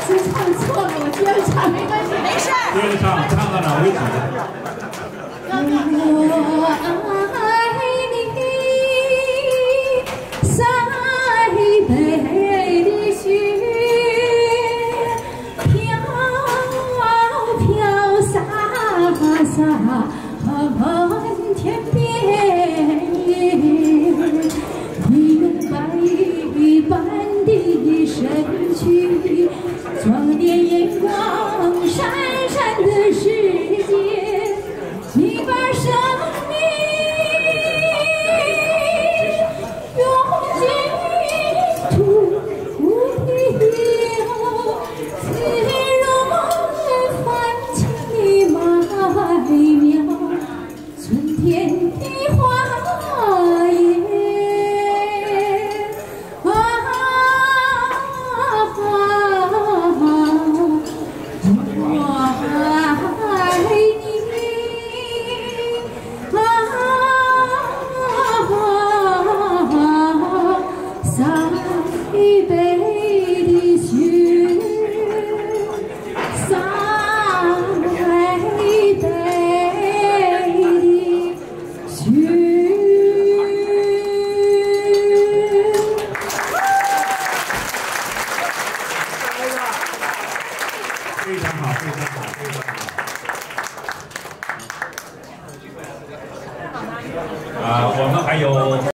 词唱错了，我接着唱，没关系，没事。 接着唱，唱到哪为止？ 我爱你，塞北的雪，飘飘洒洒满天边。 你用白玉般的身躯，装点眼光闪闪的世界。你把生命用尽土地流，滋润泛起麦苗，春天的花叶。 一杯的雪，洒一杯的雪。 非常好，非常好，非常好。我们还有。